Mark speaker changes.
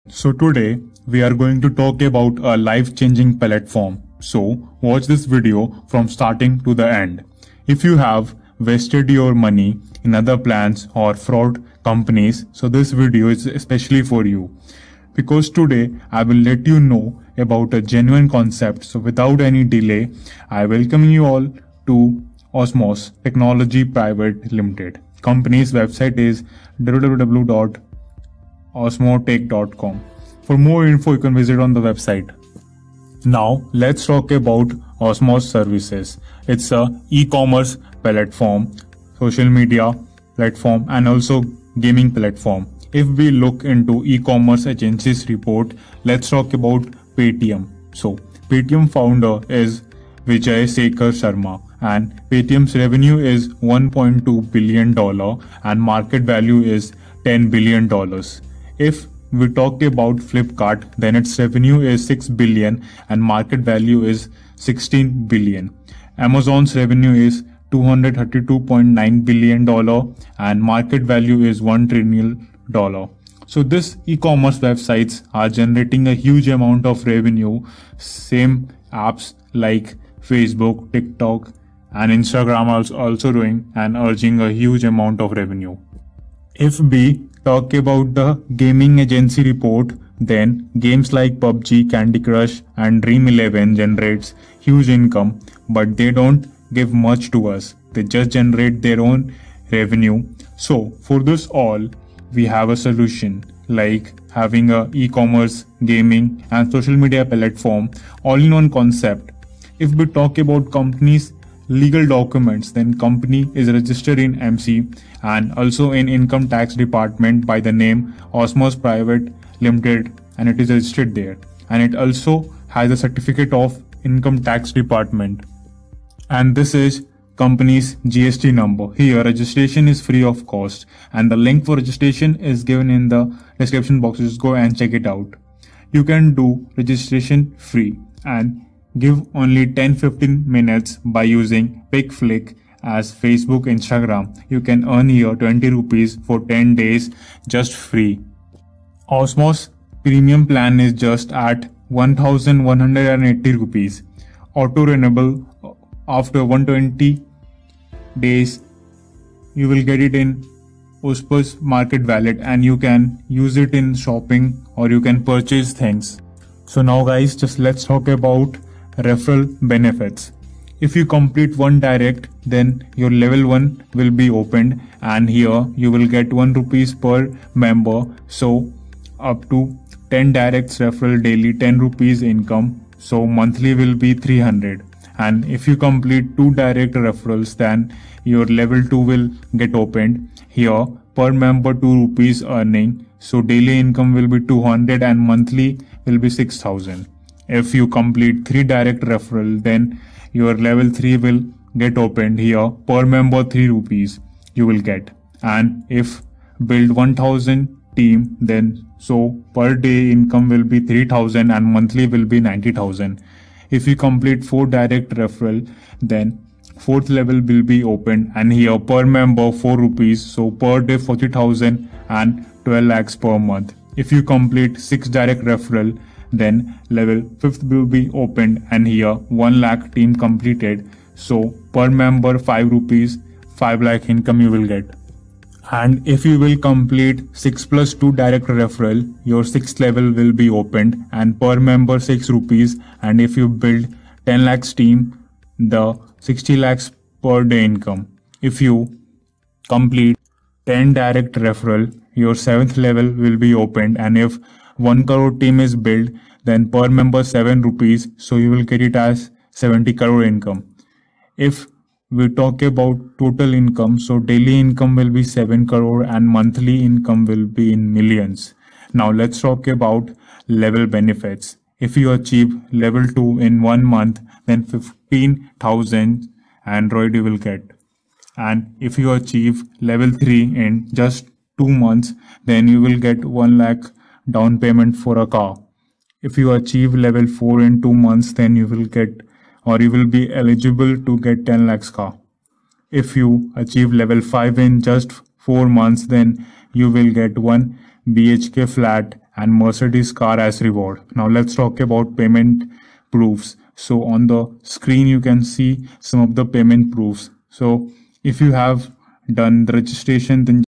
Speaker 1: So today we are going to talk about a life-changing platform. So watch this video from starting to the end. If you have wasted your money in other plans or fraud companies, so this video is especially for you. Because today I will let you know about a genuine concept. So without any delay, I welcome you all to Osmos Technology Private Limited. Company's website is www.osmotech.com. For more info, you can visit on the website. Now let's talk about Osmos Services. It's a e-commerce platform, social media platform, and also gaming platform. If we look into e-commerce agencies report, let's talk about Paytm. So Paytm founder is Vijay Sekhar Sharma, and Paytm's revenue is $1.2 billion and market value is $10 billion. If we talk about Flipkart, then its revenue is $6 billion and market value is $16 billion. Amazon's revenue is $232.9 billion and market value is $1 trillion. So this e-commerce websites are generating a huge amount of revenue. Same apps like Facebook, TikTok and Instagram are also doing and urging a huge amount of revenue. If we talk about the gaming agency report, then games like PUBG, Candy Crush and Dream11 generates huge income, but they don't give much to us. They just generate their own revenue. So for this all, we have a solution like having a e-commerce, gaming and social media platform all in one concept. If we talk about companies' legal documents, then company is registered in MC and also in income tax department by the name Osmos Private Limited, and it is registered there, and it also has a certificate of income tax department, and this is company's GST number. Here registration is free of cost and the link for registration is given in the description box. Just go and check it out. You can do registration free and give only 10-15 minutes by using PickFlick as Facebook, Instagram. You can earn here 20 rupees for 10 days just free. Osmos premium plan is just at 1180 rupees. Auto renewable after 120 days. You will get it in Osmos Market Wallet and you can use it in shopping or you can purchase things. So now guys, just let's talk about referral benefits. If you complete one direct, then your level 1 will be opened and here you will get 1 rupees per member. So up to 10 directs referral daily, 10 rupees income. So monthly will be 300. And if you complete 2 direct referrals, then your level 2 will get opened. Here per member 2 rupees earning. So daily income will be 200 and monthly will be 6,000. If you complete 3 direct referral, then your level 3 will get opened. Here per member 3 rupees you will get. And if build 1000 team, then so per day income will be 3,000 and monthly will be 90,000. If you complete 4 direct referral, then 4th level will be opened and here per member 4 rupees. So per day 40,000 and 12 lakhs per month. If you complete 6 direct referral, then level 5th will be opened and here 1 lakh team completed. So per member 5 rupees, 5 lakh income you will get. And if you will complete 6 plus 2 direct referral, your 6th level will be opened and per member 6 rupees. And if you build 10 lakhs team, the 60 lakhs per day income. If you complete 10 direct referral, your 7th level will be opened and if 1 crore team is built, then per member 7 rupees. So you will get it as 70 crore income. If we talk about total income, so daily income will be 7 crore and monthly income will be in millions. Now let's talk about level benefits. If you achieve level 2 in 1 month, then 15,000 Android you will get. And if you achieve level 3 in just 2 months, then you will get 1 lakh down payment for a car. If you achieve level 4 in 2 months, then you will get or you will be eligible to get 10 lakhs car. If you achieve level 5 in just 4 months, then you will get 1 BHK flat and Mercedes car as reward. Now let's talk about payment proofs. So on the screen you can see some of the payment proofs. So if you have done the registration, then